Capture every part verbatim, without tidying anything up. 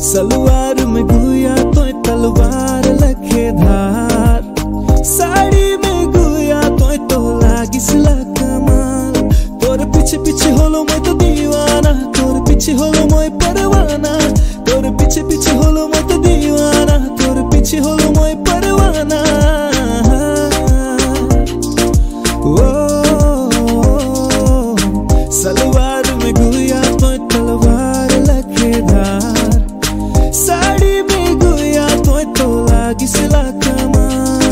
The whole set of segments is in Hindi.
सलवार में गुया तो तलवार लखे धार, साड़ी में गुया तो तो लागिसला कमाल। तोर पीछे पीछे होलो मैं तो दीवाना, तोर पीछे होलो मैं परवाना, तोर पीछे पीछे होलो मैं तो दीवाना, तोर पीछे होलो मैं परवाना। ओ सलवार में गुया तो तलवार लखे धार, साड़ी में गुया तो तो लागिसला कमाल।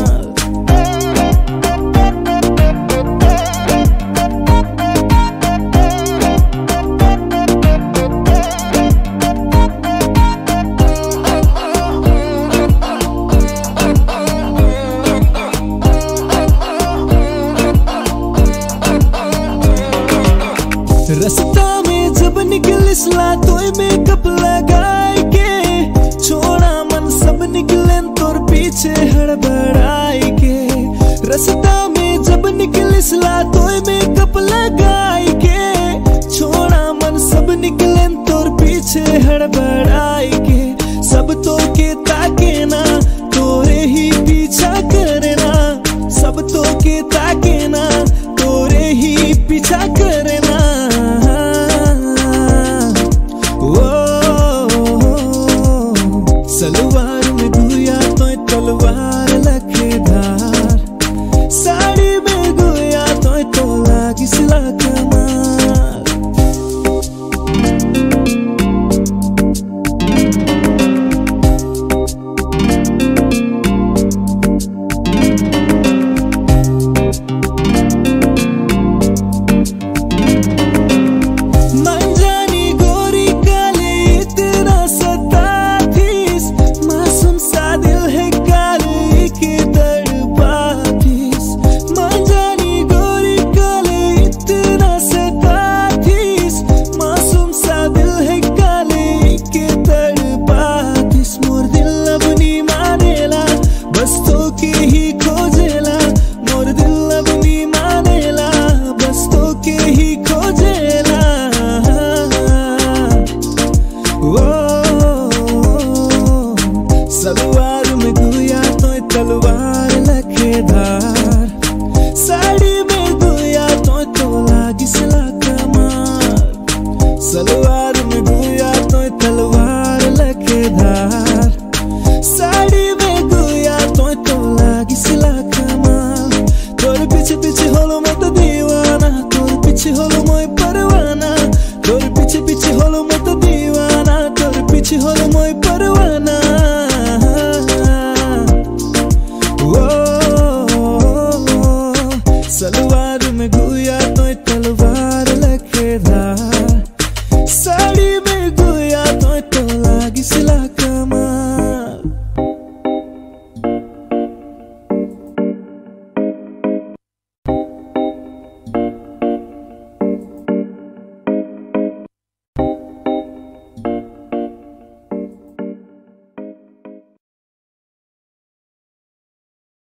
रास्ता में जब निकलिसला तोय मेकअप लगाए के, छोड़ा मन सब निकले तोर पीछे हड़बड़ाई के। रास्ता में जब निकलिसला तोय मेकअप लगाए के, छोड़ा मन सब निकले तोर पीछे हड़बड़ाई के। सब तो के ताके ना तोरे ही पीछा करे ना, सब तो के ताके ना तोरे ही पीछा करे ना। सलवार में गुया तो तलवार लखे धार, साड़ी में गुया तो तो लागिसला कमाल। मंजानी गोरी काले इतना सतातीस, मासूम सा दिल है काले के तड़पातीस। मंजानी गोरी काले इतना सतातीस, मासूम सा दिल है काले के तड़पातीस। मोर दिल अब नी मानेला, बस तो के ही खोजेला, मोर दिल अब नी मानेला, बस तो के ही खोजेला। सलवार में गुया तो तलवार लखे धार, साड़ी में गुया तो तो लागिसला कमाल। सलवार में गुया तो तलवार लखे धार, साड़ी में गुया तो तो लागिसला कमाल। तोर पीछे पीछे होलो मैं तो दीवाना, तोर पीछे होलो मैं परवाना, तोर पीछे पीछे होलो मैं तो दीवाना, तोर पीछे होलो मैं